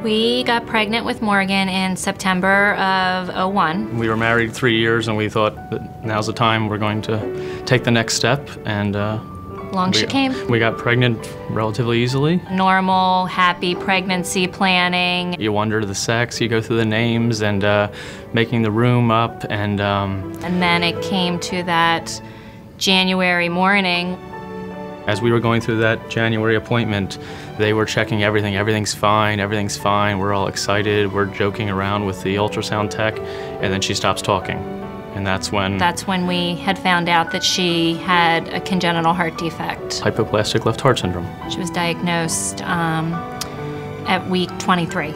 We got pregnant with Morgan in September of '01. We were married 3 years, and we thought that now's the time we're going to take the next step, and Along she came. We got pregnant relatively easily. Normal, happy pregnancy planning. You wonder the sex, you go through the names, and making the room up, and then it came to that January morning. As we were going through that January appointment, they were checking everything. Everything's fine, everything's fine. We're all excited. We're joking around with the ultrasound tech, and then she stops talking. And that's when we had found out that she had a congenital heart defect. Hypoplastic left heart syndrome. She was diagnosed at week 23.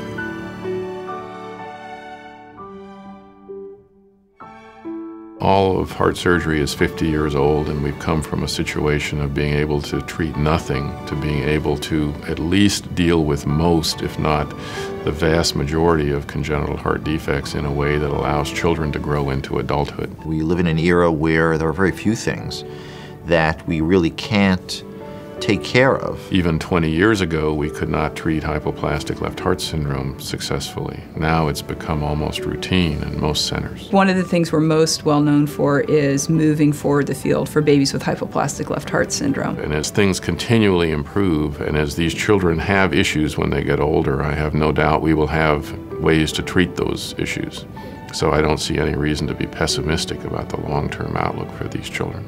All of heart surgery is 50 years old, and we've come from a situation of being able to treat nothing to being able to at least deal with most, if not the vast majority of congenital heart defects in a way that allows children to grow into adulthood. We live in an era where there are very few things that we really can't take care of. Even 20 years ago, we could not treat hypoplastic left heart syndrome successfully. Now it's become almost routine in most centers. One of the things we're most well known for is moving forward the field for babies with hypoplastic left heart syndrome. And as things continually improve, and as these children have issues when they get older, I have no doubt we will have ways to treat those issues. So I don't see any reason to be pessimistic about the long-term outlook for these children.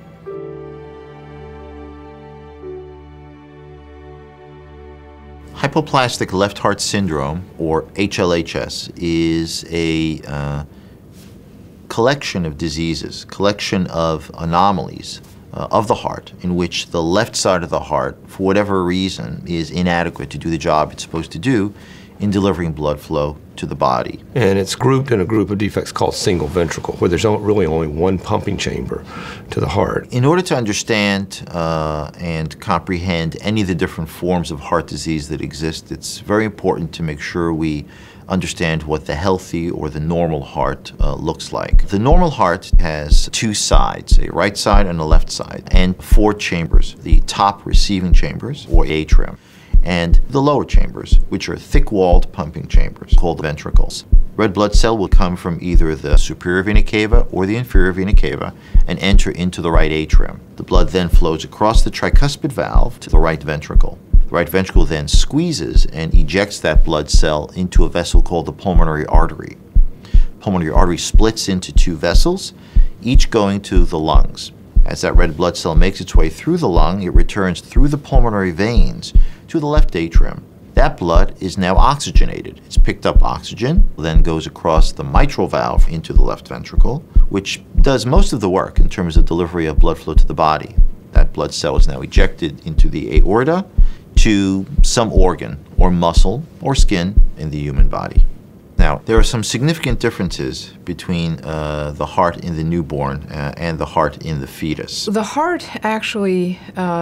Hypoplastic left heart syndrome, or HLHS, is a collection of diseases, collection of anomalies of the heart in which the left side of the heart, for whatever reason, is inadequate to do the job it's supposed to do in delivering blood flow to the body. And it's grouped in a group of defects called single ventricle, where there's really only one pumping chamber to the heart. In order to understand and comprehend any of the different forms of heart disease that exist, it's very important to make sure we understand what the healthy or the normal heart looks like. The normal heart has two sides, a right side and a left side, and four chambers, the top receiving chambers, or atrium, and the lower chambers, which are thick-walled pumping chambers called ventricles. Red blood cell will come from either the superior vena cava or the inferior vena cava and enter into the right atrium. The blood then flows across the tricuspid valve to the right ventricle. The right ventricle then squeezes and ejects that blood cell into a vessel called the pulmonary artery. Pulmonary artery splits into two vessels, each going to the lungs. As that red blood cell makes its way through the lung, it returns through the pulmonary veins to the left atrium. That blood is now oxygenated. It's picked up oxygen, then goes across the mitral valve into the left ventricle, which does most of the work in terms of delivery of blood flow to the body. That blood cell is now ejected into the aorta to some organ or muscle or skin in the human body. Now, there are some significant differences between the heart in the newborn and the heart in the fetus. The heart actually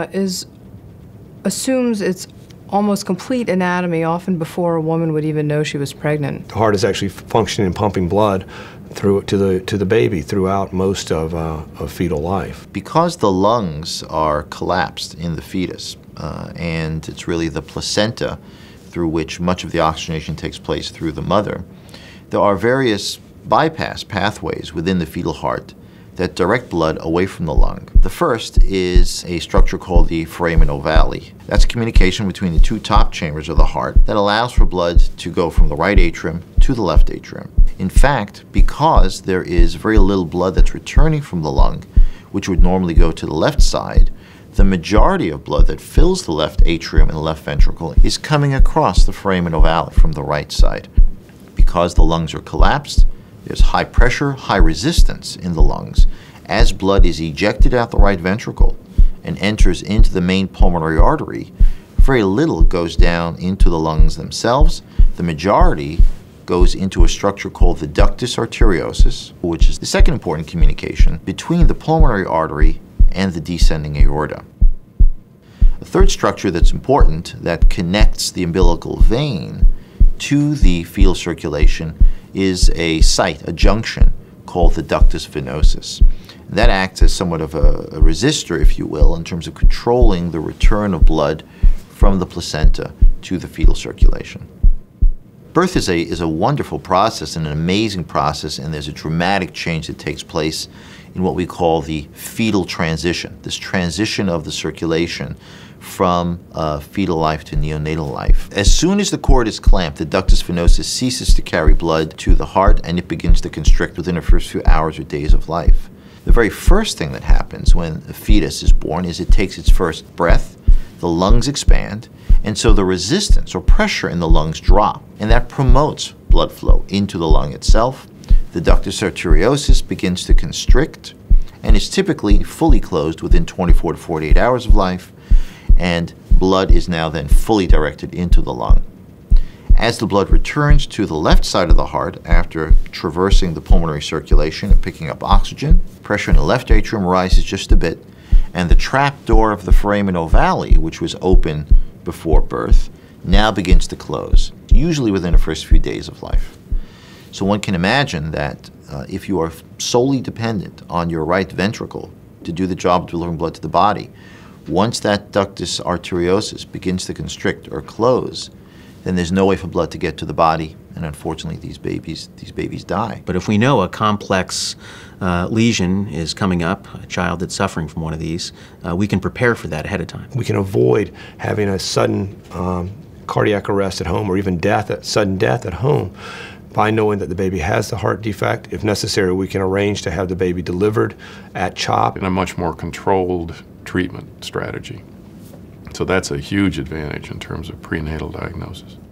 assumes its almost complete anatomy often before a woman would even know she was pregnant. The heart is actually functioning and pumping blood through to the baby throughout most of fetal life. Because the lungs are collapsed in the fetus, and it's really the placenta through which much of the oxygenation takes place through the mother, there are various bypass pathways within the fetal heart that direct blood away from the lung. The first is a structure called the foramen ovale. That's communication between the two top chambers of the heart that allows for blood to go from the right atrium to the left atrium. In fact, because there is very little blood that's returning from the lung, which would normally go to the left side, the majority of blood that fills the left atrium and the left ventricle is coming across the foramen ovale from the right side. Because the lungs are collapsed, there's high pressure, high resistance in the lungs. As blood is ejected out the right ventricle and enters into the main pulmonary artery, very little goes down into the lungs themselves. The majority goes into a structure called the ductus arteriosus, which is the second important communication between the pulmonary artery and the descending aorta. A third structure that's important that connects the umbilical vein to the fetal circulation is a site, a junction, called the ductus venosus. That acts as somewhat of a resistor, if you will, in terms of controlling the return of blood from the placenta to the fetal circulation. Birth is a wonderful process and an amazing process, and there's a dramatic change that takes place in what we call the fetal transition, this transition of the circulation from fetal life to neonatal life. As soon as the cord is clamped, the ductus venosus ceases to carry blood to the heart, and it begins to constrict within the first few hours or days of life. The very first thing that happens when a fetus is born is it takes its first breath, the lungs expand, and so the resistance or pressure in the lungs drop, and that promotes blood flow into the lung itself. The ductus arteriosus begins to constrict and is typically fully closed within 24 to 48 hours of life, and blood is now then fully directed into the lung. As the blood returns to the left side of the heart after traversing the pulmonary circulation and picking up oxygen, pressure in the left atrium rises just a bit, and the trap door of the foramen ovale, which was open before birth, now begins to close, usually within the first few days of life. So one can imagine that if you are solely dependent on your right ventricle to do the job of delivering blood to the body, once that ductus arteriosus begins to constrict or close, then there's no way for blood to get to the body, and unfortunately these babies die. But if we know a complex lesion is coming up, a child that's suffering from one of these, we can prepare for that ahead of time. We can avoid having a sudden cardiac arrest at home or even sudden death at home by knowing that the baby has the heart defect. If necessary, we can arrange to have the baby delivered at CHOP. In a much more controlled treatment strategy. So that's a huge advantage in terms of prenatal diagnosis.